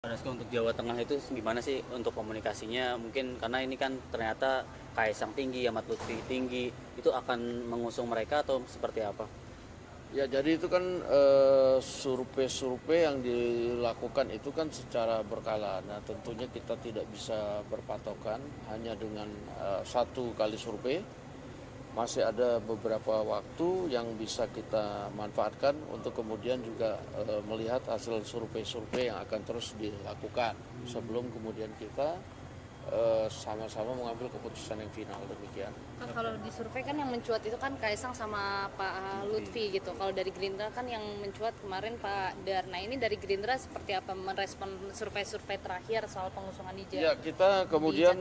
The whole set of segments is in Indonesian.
Resko untuk Jawa Tengah itu gimana sih untuk komunikasinya? Mungkin karena ini kan ternyata Kaisang tinggi, Ahmad Lutfi tinggi, itu akan mengusung mereka atau seperti apa? Ya, jadi itu kan survei-survei yang dilakukan itu kan secara berkala. Nah, tentunya kita tidak bisa berpatokan hanya dengan satu kali survei. Masih ada beberapa waktu yang bisa kita manfaatkan untuk kemudian juga melihat hasil survei-survei yang akan terus dilakukan sebelum kemudian kita sama-sama mengambil keputusan yang final, demikian. Kalau di survei kan yang mencuat itu kan Kaisang sama Pak Lutfi gitu. Kalau dari Gerindra kan yang mencuat kemarin Pak Dar. Nah, ini dari Gerindra seperti apa merespon survei-survei terakhir soal pengusungan di Ya, kita kemudian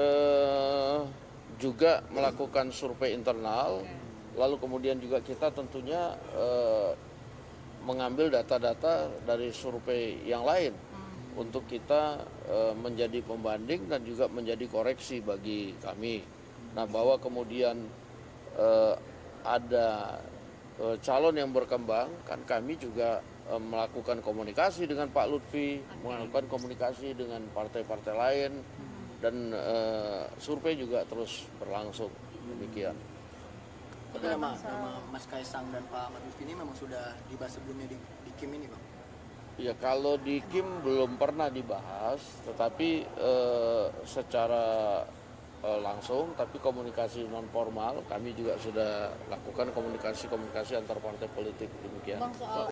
juga melakukan survei internal, lalu kemudian juga kita tentunya mengambil data-data dari survei yang lain untuk kita menjadi pembanding dan juga menjadi koreksi bagi kami. Nah, bahwa kemudian ada calon yang berkembang, kan kami juga melakukan komunikasi dengan Pak Lutfi, melakukan komunikasi dengan partai-partai lain, dan survei juga terus berlangsung, demikian. Tapi nama Mas Kaisang dan Pak Ahmad Lutfi ini memang sudah dibahas sebelumnya di Kim ini, Bang? Ya, kalau di Kim belum pernah dibahas, tetapi secara langsung, tapi komunikasi non formal kami juga sudah lakukan komunikasi antar partai politik, demikian. Bang, soal